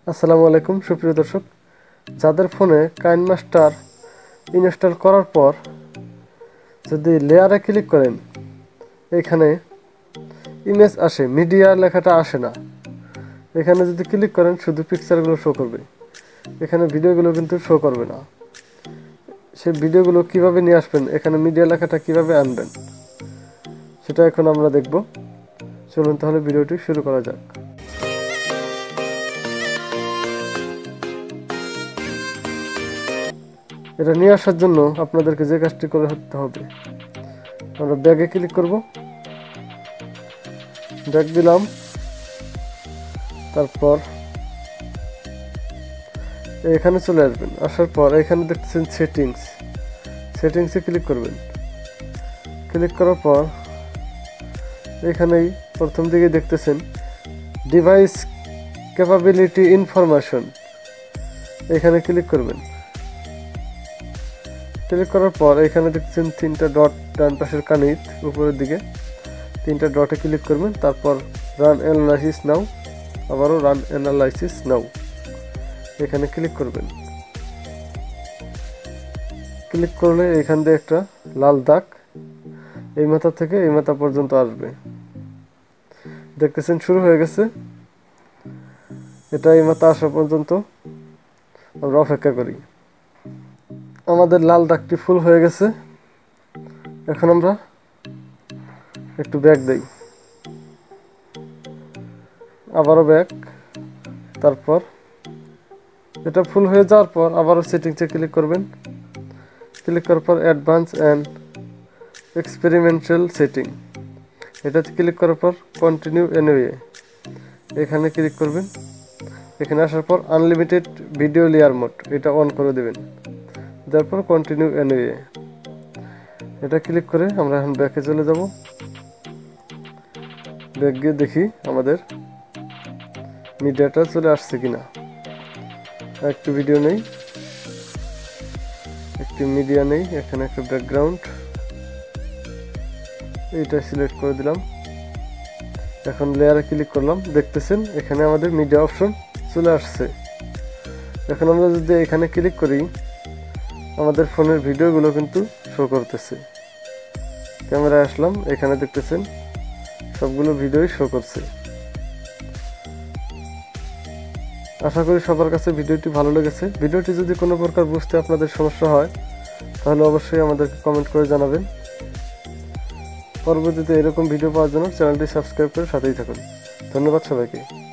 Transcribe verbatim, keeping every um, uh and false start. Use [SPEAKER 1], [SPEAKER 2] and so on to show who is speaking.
[SPEAKER 1] আসসালামু আলাইকুম সুপ্রিয় দর্শক, যাদের ফোনে কাইনমাস্টার ইনস্টল করার পর যদি লেয়ারে ক্লিক করেন এখানে ইমেজ আসে, মিডিয়া লেখাটা আসে না। এখানে যদি ক্লিক করেন শুধু পিকচারগুলো শো করবে, এখানে ভিডিওগুলো কিন্তু শো করবে না। সেই ভিডিওগুলো কিভাবে নিয়ে আসবেন, এখানে মিডিয়া লেখাটা কিভাবে আনবেন সেটা এখন আমরা দেখব। চলুন তাহলে ভিডিওটি শুরু করা যাক। এটা নিয়ে আসার জন্য আপনাদেরকে যে কাজটি করে করতে হবে, আমরা ব্যাগে ক্লিক করব, ব্যাগ দিলাম, তারপর এখানে চলে আসবেন। আসার পর এখানে দেখতেছেন সেটিংস, সেটিংসে ক্লিক করবেন। ক্লিক করার পর এখানেই প্রথম দিকে দেখতেছেন ডিভাইস ক্যাপাবিলিটি ইনফরমেশন, এখানে ক্লিক করবেন। ক্লিক করার পর এখানে দেখছেন তিনটা ডট ডান পাশের কানিত উপরের দিকে, তিনটা ডটে ক্লিক করবেন। তারপর রান অ্যানালাইসিস নাও, আবারও রান অ্যানালাইসিস নাও, এখানে ক্লিক করবেন। ক্লিক করলে এখান দিয়ে একটা লাল দাগ এই মাথা থেকে এই মাথা পর্যন্ত আসবে, দেখতেছেন শুরু হয়ে গেছে। এটা এই মাথা আসা পর্যন্ত আমরা অপেক্ষা করি। আমাদের লাল দাগটি ফুল হয়ে গেছে। এখন আমরা একটু ব্যাক দেই, আবারও ব্যাক। তারপর এটা ফুল হয়ে যাওয়ার পর আবারও সেটিংসে ক্লিক করবেন। ক্লিক করার পর অ্যাডভান্স অ্যান্ড এক্সপেরিমেন্টাল সেটিং, এটাতে ক্লিক করার পর কন্টিনিউ এনিওয়ে, এখানে ক্লিক করবেন। এখানে আসার পর আনলিমিটেড ভিডিও লেয়ার মোড এটা অন করে দেবেন, তারপর কন্টিনিউ এনিওয়ে, এটা ক্লিক করে আমরা এখন ব্যাকে চলে যাব। ব্যাক গিয়ে দেখি আমাদের মিডিয়াটা চলে আসছে কিনা। একটু ভিডিও নেই, একটি মিডিয়া নেই, এখানে একটা ব্যাকগ্রাউন্ড, এইটা সিলেক্ট করে দিলাম। এখন লেয়ারে ক্লিক করলাম, দেখতেছেন এখানে আমাদের মিডিয়া অপশন চলে আসছে। এখন আমরা যদি এখানে ক্লিক করি আমাদের ফোনের ভিডিওগুলো কিন্তু শো করতেছে। ক্যামেরায় আসলাম, এখানে দেখতেছেন সবগুলো ভিডিওই শো করছে। আশা করি সবার কাছে ভিডিওটি ভালো লেগেছে। ভিডিওটি যদি কোনো প্রকার বুঝতে আপনাদের সমস্যা হয় তাহলে অবশ্যই আমাদেরকে কমেন্ট করে জানাবেন। পরবর্তীতে এরকম ভিডিও পাওয়ার জন্য চ্যানেলটি সাবস্ক্রাইব করে সাথেই থাকুন। ধন্যবাদ সবাইকে।